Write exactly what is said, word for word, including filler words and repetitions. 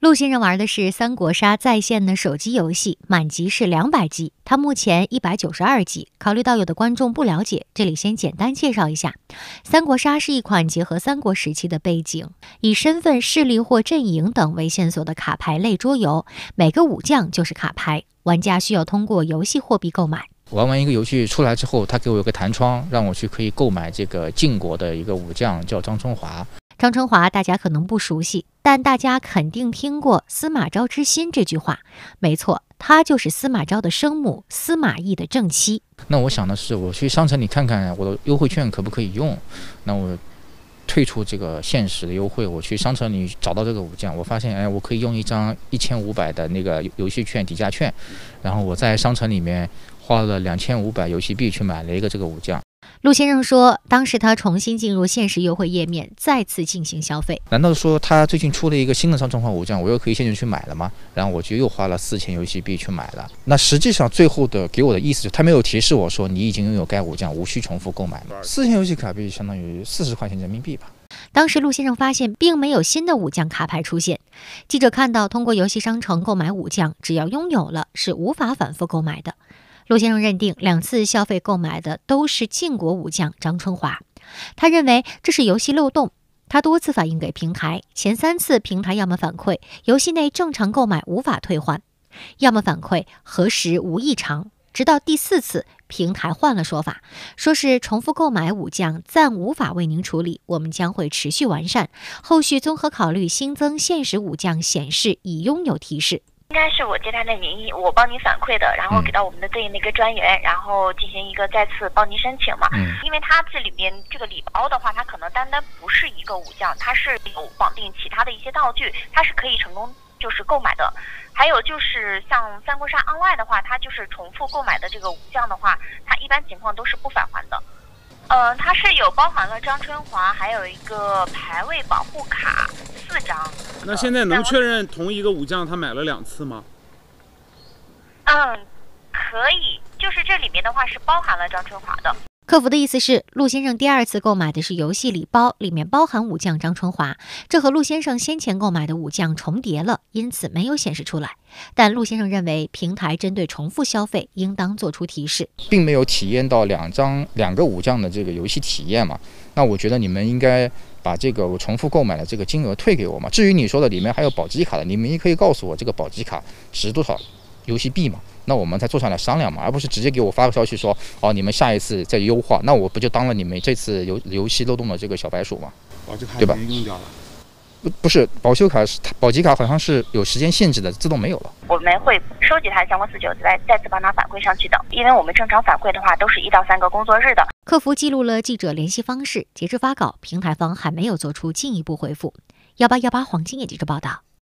陆先生玩的是三国杀在线的手机游戏，满级是两百级，他目前一百九十二级。考虑到有的观众不了解，这里先简单介绍一下。三国杀是一款结合三国时期的背景，以身份、势力或阵营等为线索的卡牌类桌游，每个武将就是卡牌，玩家需要通过游戏货币购买。 玩完一个游戏出来之后，他给我有个弹窗，让我去可以购买这个晋国的一个武将，叫张春华。 张春华大家可能不熟悉，但大家肯定听过司马昭之心这句话。没错，他就是司马昭的生母司马懿的正妻。 那我想的是，我去商城里看看我的优惠券可不可以用。那我退出这个限时的优惠，我去商城里找到这个武将，我发现，哎，我可以用一张一千五百的那个游戏券抵价券，然后我在商城里面花了两千五百游戏币去买了一个这个武将。 陆先生说，当时他重新进入限时优惠页面，再次进行消费。 难道说他最近出了一个新的张春华武将，我又可以现在去买了吗？然后我就又花了四千游戏币去买了。那实际上最后的给我的意思就是，他没有提示我说你已经拥有该武将，无需重复购买。四千游戏卡币相当于四十块钱人民币吧。 当时陆先生发现并没有新的武将卡牌出现，记者看到通过游戏商城购买武将，只要拥有了是无法反复购买的。陆先生认定两次消费购买的都是晋国武将张春华，他认为这是游戏漏洞。他多次反映给平台，前三次平台要么反馈游戏内正常购买无法退换，要么反馈核实无异常。直到第四次，平台换了说法，说是重复购买武将暂无法为您处理，我们将会持续完善，后续综合考虑新增限时武将显示已拥有提示。 应该是我接他的名义，我帮您反馈的，然后给到我们的对应的一个专员，然后进行一个再次帮您申请嘛。 嗯， 因为它这里面这个礼包的话，它可能单单不是一个武将，它是有绑定其他的一些道具，它是可以成功就是购买的。还有就是像三国杀 Online 的话，它就是重复购买的这个武将的话，它一般情况都是不返还的。呃，它是有包含了张春华，还有一个排位保护卡四张。 那现在能确认同一个武将他买了两次吗？ 嗯，可以，就是这里面的话是包含了张春华的。 客服的意思是，陆先生第二次购买的是游戏礼包，里面包含武将张春华，这和陆先生先前购买的武将重叠了，因此没有显示出来。但陆先生认为，平台针对重复消费应当做出提示， 并没有体验到两张两个武将的这个游戏体验嘛。那我觉得你们应该把这个我重复购买的这个金额退给我嘛。至于你说的里面还有保级卡的，你们也可以告诉我这个保级卡值多少游戏币嘛，那我们才坐下来商量嘛，而不是直接给我发个消息说，哦，你们下一次再优化，那我不就当了你们这次游游戏漏洞的这个小白鼠嘛， 保级卡对吧？ 用掉了。 不不是，保修卡是保级卡好像是有时间限制的，自动没有了。 我们会收集它的相关四九，再再次帮它反馈上去的，因为我们正常反馈的话都是一到三个工作日的。 客服记录了记者联系方式，截至发稿，平台方还没有做出进一步回复。幺八幺八黄金也记者报道。